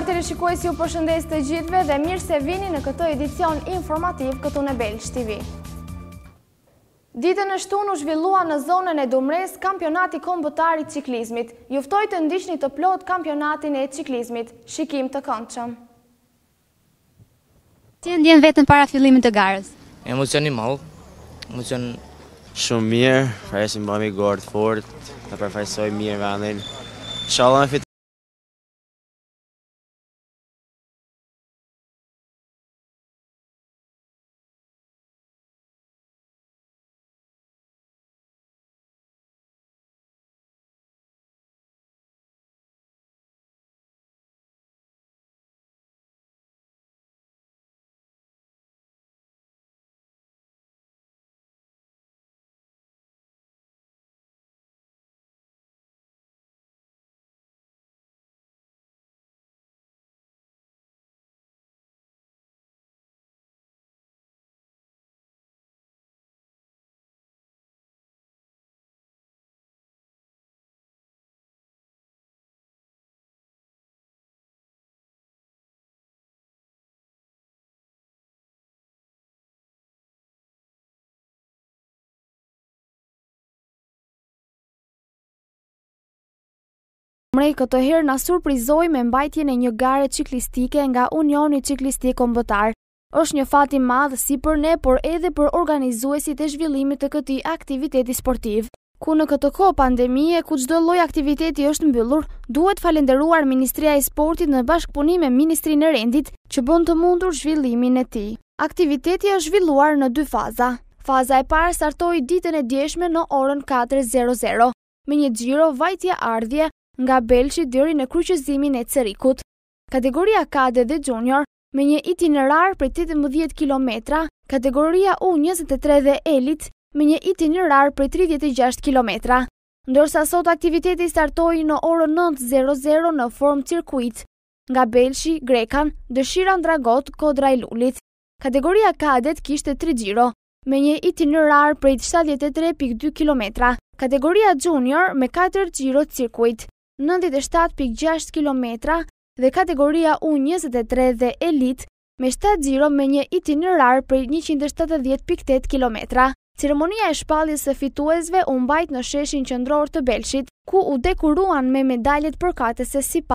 Nderuar teleshikuesi, ju përshëndes të gjithëve dhe mirë se vini në këtë edicion informativ këtu në Belsh TV. Ditën e shtunë u zhvillua në zonën e Dumres kampionati kombëtar i ciklizmit. Ju ftoj të ndiqni të plot kampionatin e ciklizmit. Shikim të këndshëm. Si e ndjen veten para fillimit të garës? Emocion i madh, emocion shumë mirë, presim bëmi gorë të fort, të përfaqësoj mirë vendin. Inshallah me fit. Mrej këtë herë na surprizoi me mbajtjen e një gare ciklistike nga Unioni Ciklistik Kombëtar. Është një fat i madh si për ne, por edhe për organizuesit e zhvillimit të këtij aktiviteti sportiv. Ku në këtë kohë pandemie, ku çdo lloj aktiviteti është mbyllur, duhet falenderuar Ministria e Sportit në bashkëpunim me Ministrinë e Rendit që bën të mundur zhvillimin e tij. Aktiviteti është zhvilluar në dy faza. Faza e parë startoi ditën e djeshme në orën 4:00 me një xhiro vajtje-ardhje nga Belçi deri në kryqëzimin e Cerikut. Kategoria Kade dhe Junior me një itinerar prej 18 kilometra, kategoria U23 dhe Elit me një itinerar prej 36 kilometra. Ndërsa sot aktiviteti startoi në orën 9:00 në formë cirkuit nga Belçi, Grekan, Dëshira Ndragot, Kodra i Lulit. Kategoria Kadet kishte 3 xhiro me një itinerar prej 73.2 kilometra. Kategoria Junior me 4 xhiro cirkuit 97.6 kilometra dhe kategoria U23 dhe Elit me 7 xhiro me një itinerar prej 170.8 kilometra. Ceremonia e shpalljes së fituesve u mbajt në sheshin qendror të Belshit, ku u dekoruan me medaljet përkatëse si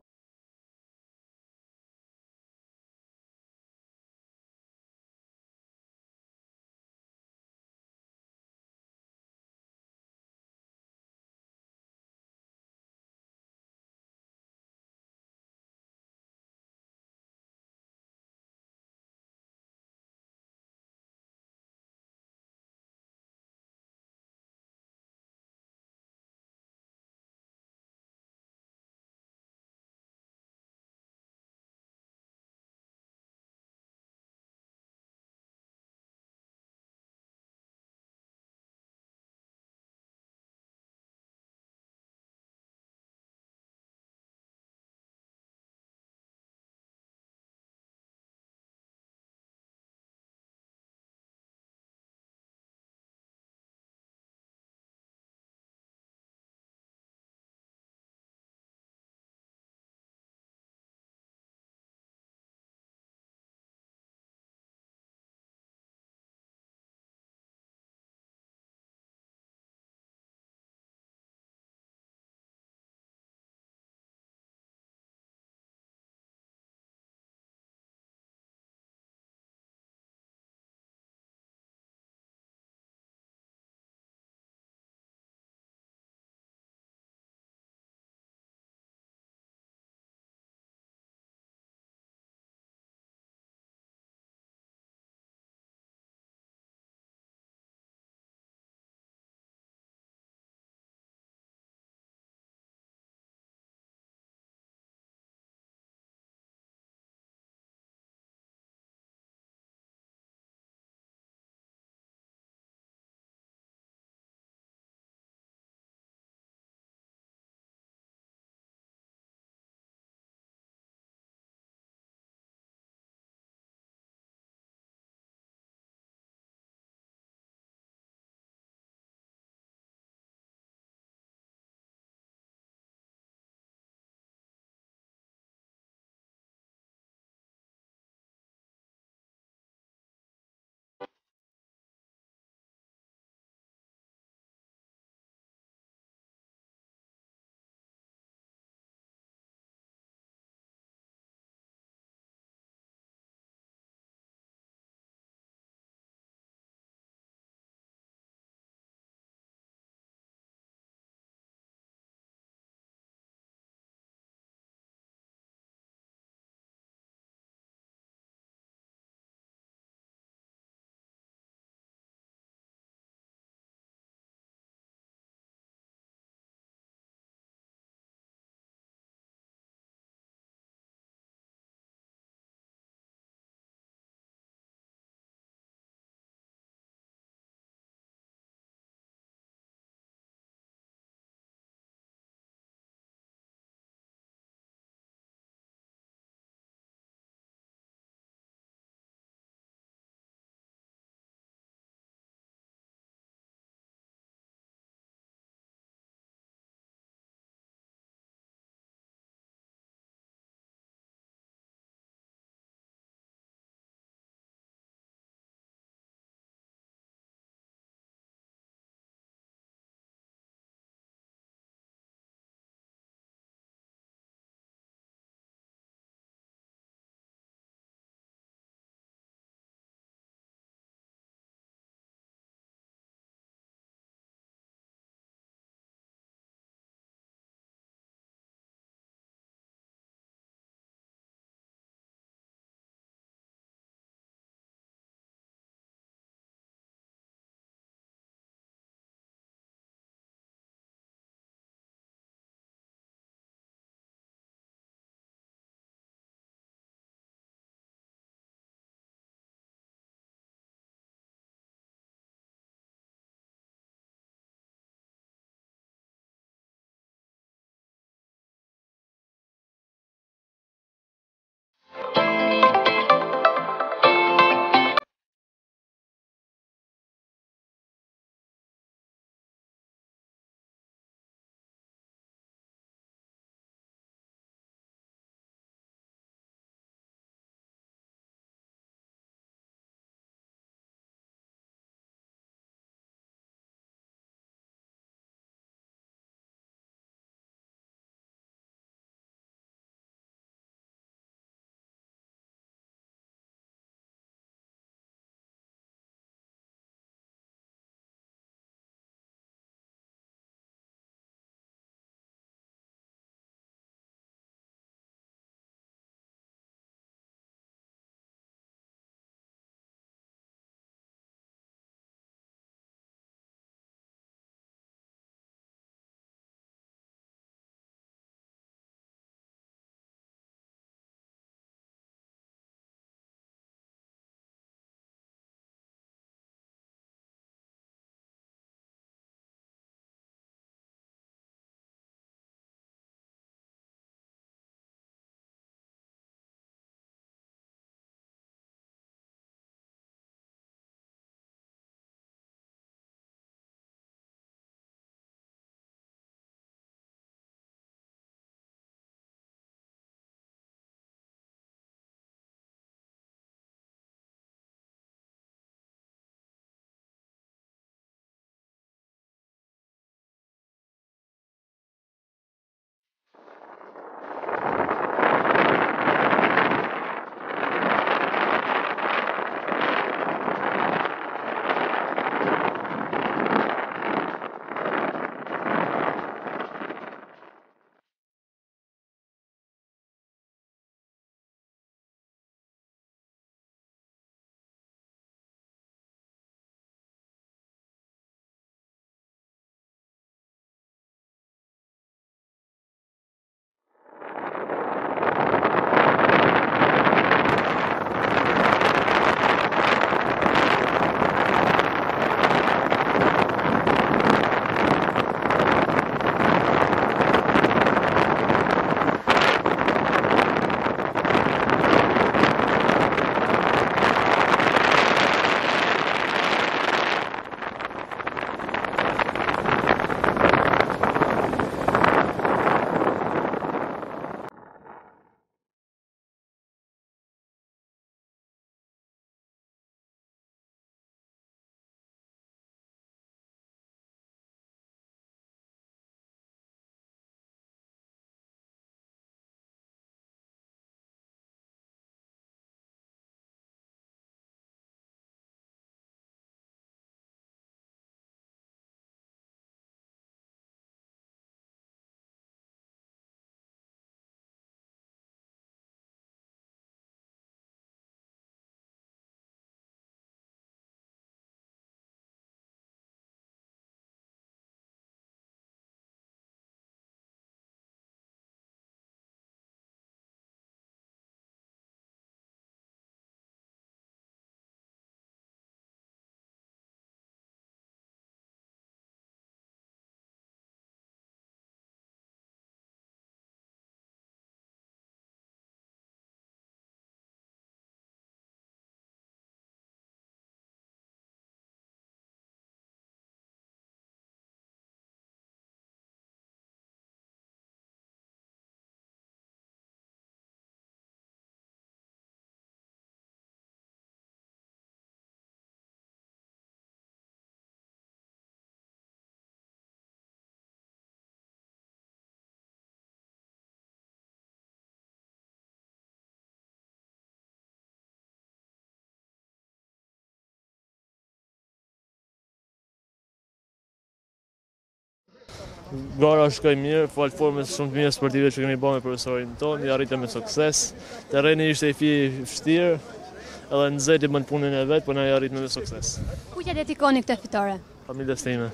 Gara shkoi mirë, fal formës shumë të mira sportive që kemi bërë me profesorin tonë, i arritëm me sukses. Terreni ishte i vështirë, edhe nxehti bën punën e vet, por na i arritëm me sukses. Ku që dedikoni këtë fitore? Familjes time.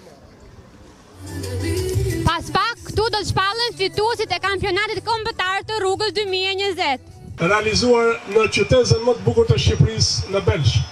Pas pak, këtu do të shpallen fituesit e kampionatit kombëtar të rrugës 2020. Realizuar në qytetin më të bukur të Shqipërisë, në Belsh.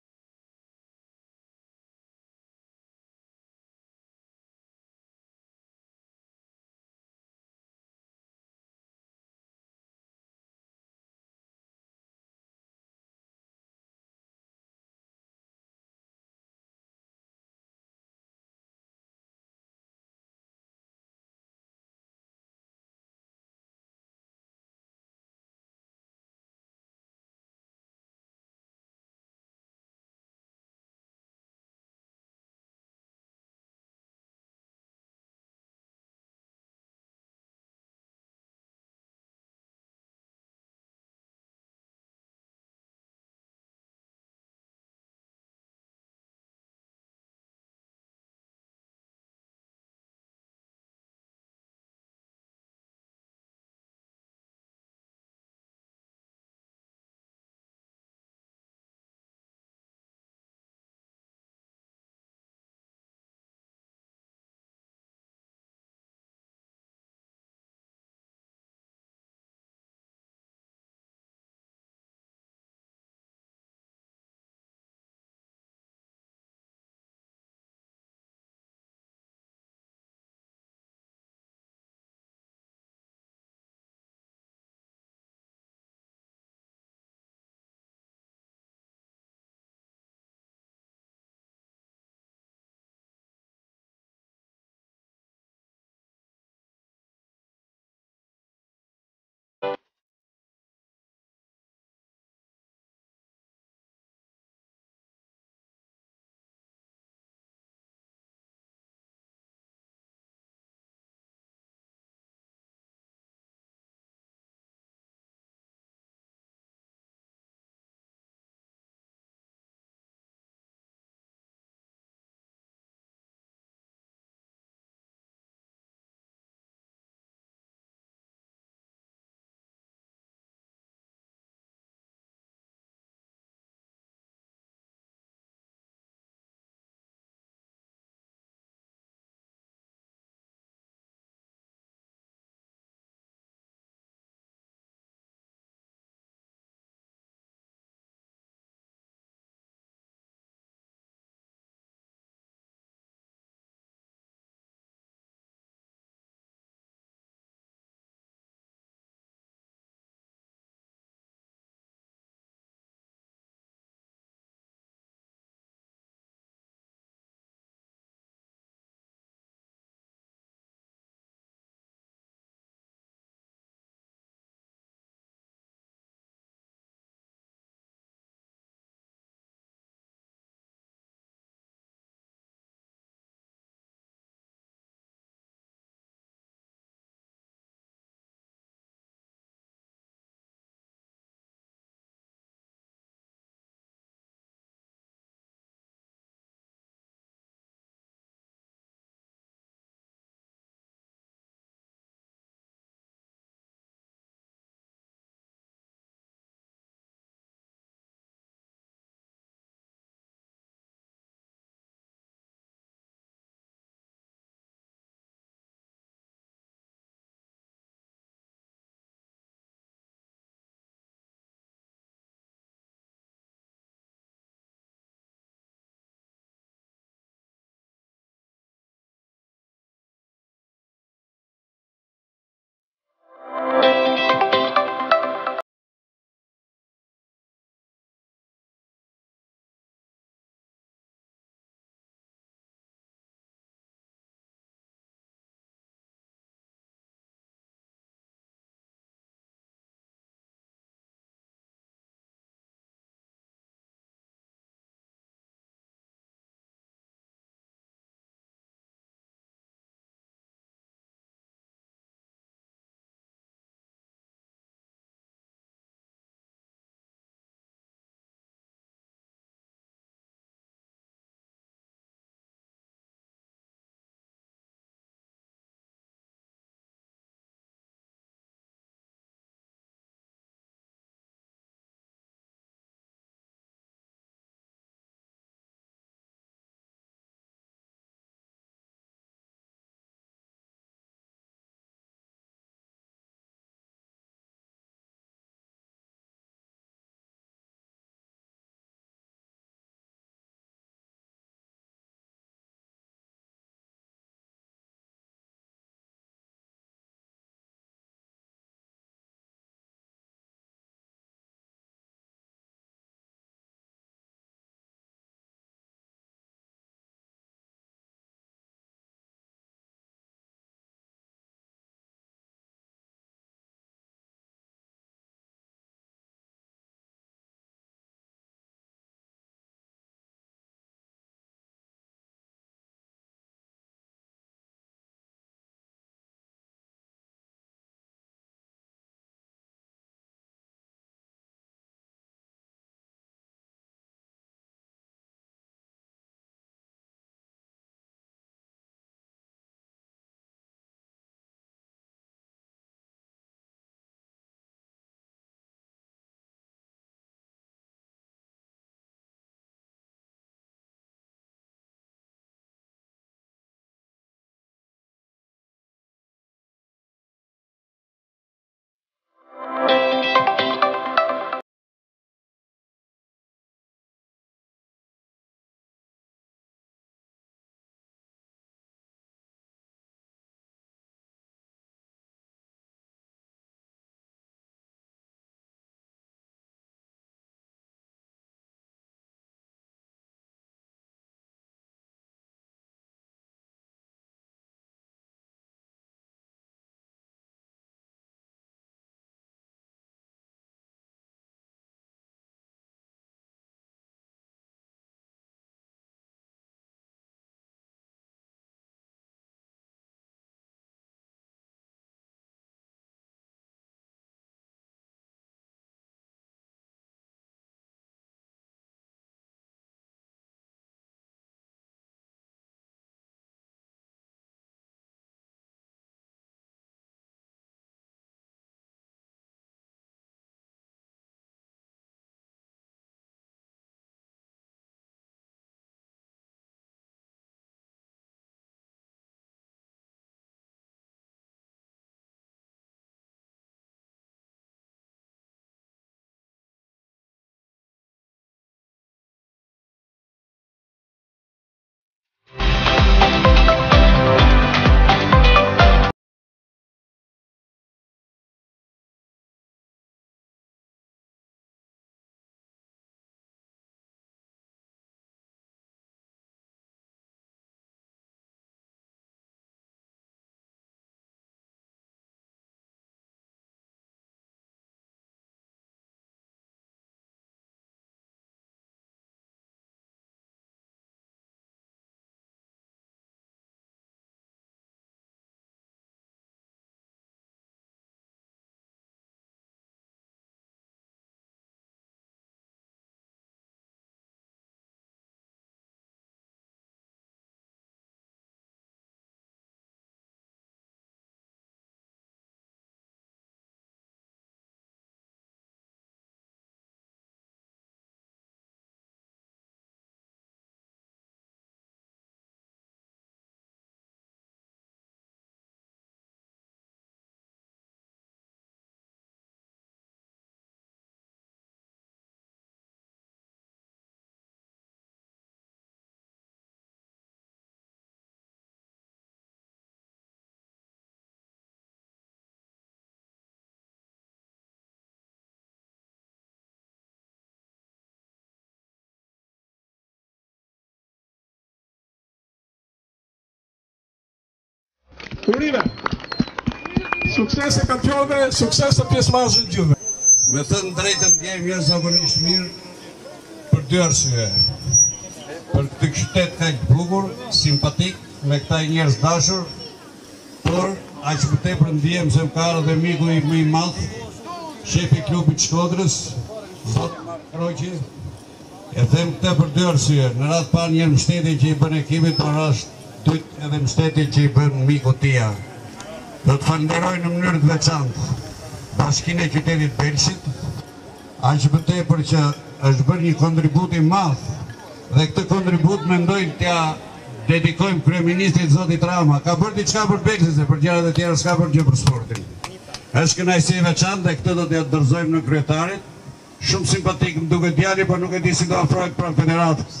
Urime. Sukses e kampionëve, sukses e pjesëmarrësve të gjithëve. Me thënë drejtën ndjej mirë zakonisht mirë për dy arsye. Për këtë qytet kaq bukur, simpatik, me këta njerëz dashur, por aq më tepër ndjem se më ka ardhur dhe miku im më i madh, shefi i klubit Shkodrës, zot Kroqi. E them këtë për dy arsye. Në radhë parë një mbështetje që i bën ekipit, por është dytë edhe mbështetje që i bën miku tia. Do të falenderoj në mënyrë të veçantë Bashkinë e Qytetit Belshit, aq më tepër që është bërë një kontribut i madh dhe këtë kontribut mendojnë t'ja dedikojmë kryeministrit zotit Rama. Ka bërë diçka për Belshin, se për gjërat e tjera s'ka bërë gjë për sportin. Është kënaqësi e veçantë dhe këtë do t'ja dorëzojmë në kryetarit. Shumë simpatik më duket djali, por nuk e di si do afrohet pranë federatës.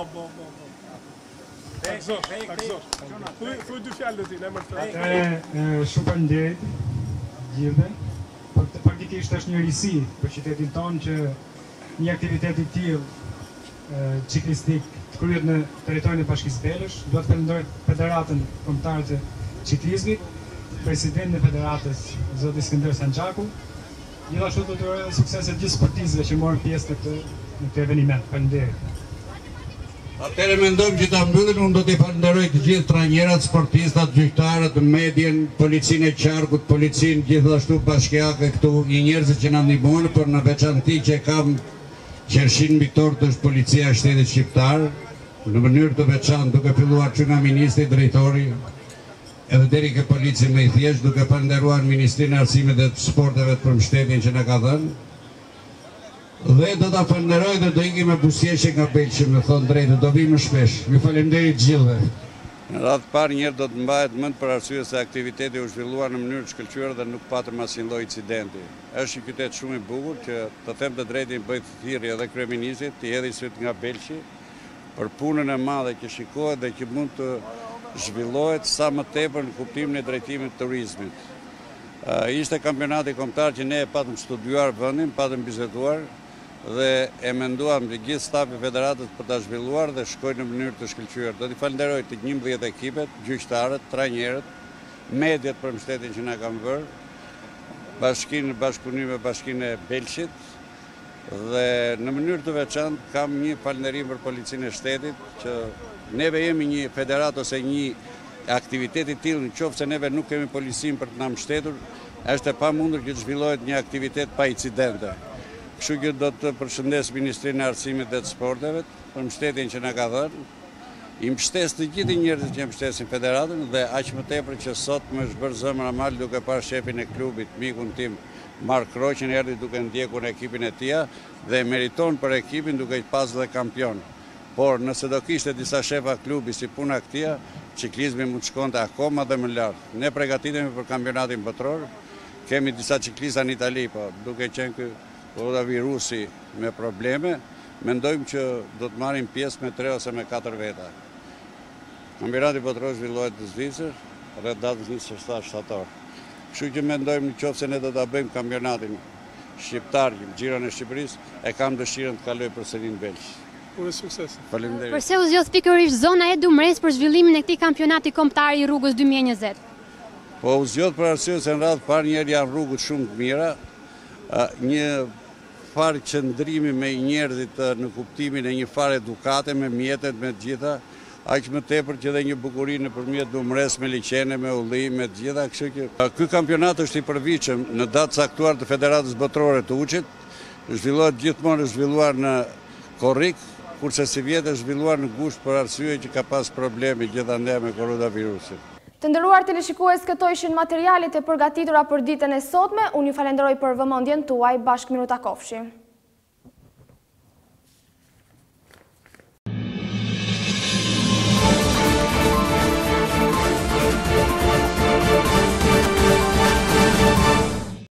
Thuaj dy fjalë ti, në emër të. Shumë faleminderit gjithëve. Praktikisht është një risi për qytetin tonë që një aktivitet i tillë ciklistik të kryhet në territorin e Bashkisë Belësh. Do të falenderoj Federatën Kombëtare të Ciklizmit, presidentin e federatës zoti Skënder Sanxhaku. Gjithashtu do të uroj suksese gjithë sportistëve që morën pjesë në këtë eveniment. Faleminderit. Atëherë mendojmë që ta mbyllim, unë do t'i falenderoj të gjithë trajnerat, sportistat, gjyqtarët, medien, policinë e qarkut, policinë gjithashtu bashkiake këtu, i njerëzit që na ndihmojnë, por në veçanti që kam qershin mbitor të është policia e shtetit shqiptar, në mënyrë të veçantë, duke filluar që nga ministri, drejtori, edhe deri ke polici më i thjesht, duke falenderuar Ministrinë e Arsimit dhe të Sporteve për mbështetjen që na ka dhënë. Dhe do ta falenderoj dhe do ikim me buzëqeshje nga Belçi, më thon drejtë, do vi më shpesh. Ju faleminderit gjithëve. Në radhë parë njëherë do të mbahet mend për arsye se aktiviteti u zhvillua në mënyrë të shkëlqyer dhe nuk patëm asnjë lloj incidenti. Është një qytet shumë i bukur që të them të drejtin bëj thirrje edhe kryeministit të hedhë syt nga Belçi për punën e madhe që shikohet dhe që mund të zhvillohet sa më tepër në kuptimin e drejtimit të turizmit. Ishte kampionati kombëtar që ne e patëm studiuar vendin, patëm biseduar dhe e menduam të gjithë stafi federatës për ta zhvilluar dhe shkoj në mënyrë të shkëlqyer. Do t'i falenderoj të 11 ekipet, gjyqtarët, trajnerët, mediat për mbështetjen që na kanë bërë, bashkëpunim me Bashkinë e Belshit dhe në mënyrë të veçantë kam një falënderim për policinë e shtetit që neve jemi një federat ose një aktivitet i tillë, nëse neve nuk kemi policinë për të na mbështetur, është e pamundur që të zhvillohet një aktivitet pa incidente. Kështu që do të përshëndes Ministrinë e Arsimit dhe të Sporteve për mbështetjen që na ka dhënë. I mbështes të gjithë njerëzit që mbështesin federatën dhe aq më tepër që sot më është bërë zemra mal duke parë shefin e klubit, mikun tim Mark Kroqin, erdhi duke ndjekur ekipin e tij dhe meriton për ekipin duke pas dhe kampion. Por nëse do kishte disa shefa klubi si puna këtia, ciklizmi mund të shkonte akoma dhe më lart. Ne përgatitemi për kampionatin botror. Kemi disa ciklista në Itali, po duke qenë ky koronavirusi me probleme, mendojmë që do të marrim pjesë me 3 ose me 4 veta. Kampionati botror zhvillohet në Zvicër rreth datës 27 shtator. Kështu që mendojmë nëse ne do ta bëjmë kampionatin shqiptar, Xhiron e Shqipërisë, e kam dëshirën të kaloj përsëri në Belçi. Ure sukses. Faleminderit. Përse u zgjodh pikërisht zona e Dumres për zhvillimin e këtij kampionati kombëtar i rrugës 2020? Po u zgjodh për arsye se në radhë parë njerë janë rrugët shumë të mira, një farë qëndrimi me njerëzit në kuptimin e një farë edukate me mjetet, me gjitha, aq më tepër që dhe një bukuri nëpërmjet Dumres me liqene, me ullim, me gjitha, kështu që ky kampionat është i përvitshëm në datë caktuar të Federatës Botërore të Uçit, zhvillohet gjithmonë zhvilluar në Korrik, kurse si vjetë është zhvilluar në Gusht për arsye që ka pas probleme gjithandaj me koronavirusin. Të nderuar teleshikues, këto ishin materialet e përgatitura për ditën e sotme. Unë ju falenderoj për vëmendjen tuaj. Bashkë Minuta Kofshi.